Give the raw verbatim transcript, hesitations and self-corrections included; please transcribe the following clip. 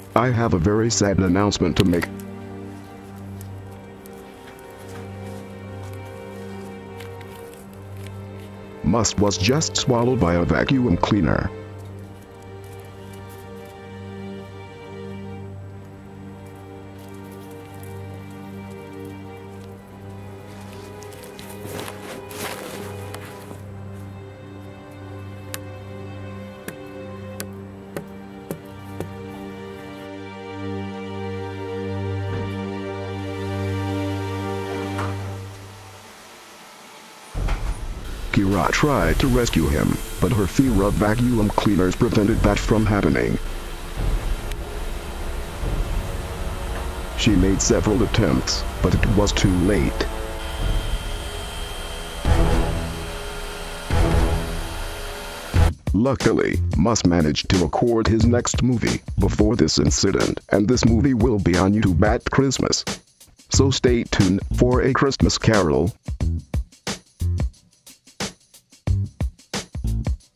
I have a very sad announcement to make. Must was just swallowed by a vacuum cleaner. Kira tried to rescue him, but her fear of vacuum cleaners prevented that from happening. She made several attempts, but it was too late. Luckily, Mus managed to record his next movie before this incident, and this movie will be on YouTube at Christmas. So stay tuned for A Christmas Carol.